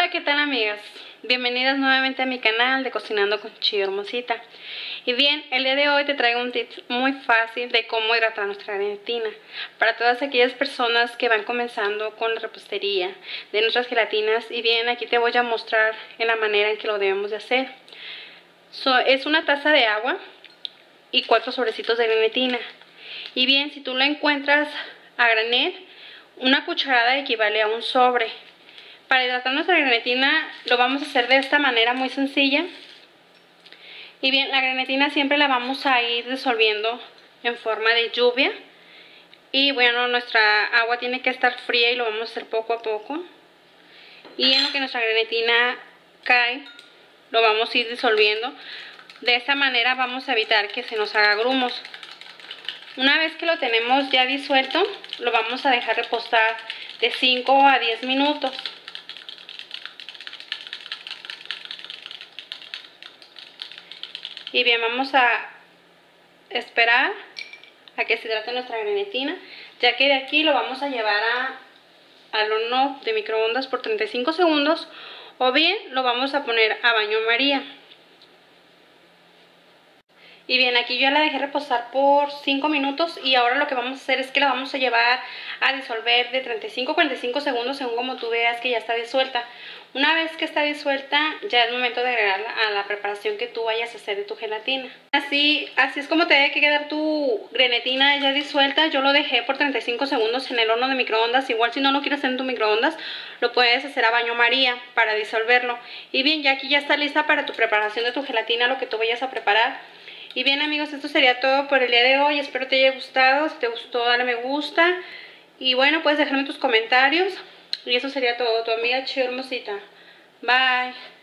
Hola, ¿qué tal, amigas? Bienvenidas nuevamente a mi canal de Cocinando con Chi Hermosita. Y bien, el día de hoy te traigo un tip muy fácil de cómo hidratar nuestra grenetina. Para todas aquellas personas que van comenzando con la repostería de nuestras gelatinas. Y bien, aquí te voy a mostrar en la manera en que lo debemos de hacer. Es una taza de agua y 4 sobrecitos de grenetina. Y bien, si tú lo encuentras a granel, una cucharada equivale a un sobre. Para hidratar nuestra grenetina lo vamos a hacer de esta manera muy sencilla. Y bien, la grenetina siempre la vamos a ir disolviendo en forma de lluvia. Y bueno, nuestra agua tiene que estar fría y lo vamos a hacer poco a poco. Y en lo que nuestra grenetina cae, lo vamos a ir disolviendo. De esta manera vamos a evitar que se nos haga grumos. Una vez que lo tenemos ya disuelto, lo vamos a dejar reposar de 5 a 10 minutos. Y bien, vamos a esperar a que se hidrate nuestra grenetina, ya que de aquí lo vamos a llevar al horno de microondas por 35 segundos, o bien lo vamos a poner a baño María. Y bien, aquí yo ya la dejé reposar por 5 minutos y ahora lo que vamos a hacer es que la vamos a llevar a disolver de 35 a 45 segundos según como tú veas que ya está disuelta. Una vez que está disuelta, ya es momento de agregarla a la preparación que tú vayas a hacer de tu gelatina. Así es como te debe que quedar tu grenetina ya disuelta. Yo lo dejé por 35 segundos en el horno de microondas. Igual si no lo quieres hacer en tu microondas, lo puedes hacer a baño María para disolverlo. Y bien, ya aquí ya está lista para tu preparación de tu gelatina, lo que tú vayas a preparar. Y bien, amigos, esto sería todo por el día de hoy. Espero te haya gustado. Si te gustó, dale me gusta. Y bueno, puedes dejarme tus comentarios. Y eso sería todo. Tu amiga Chi Hermosita. Bye.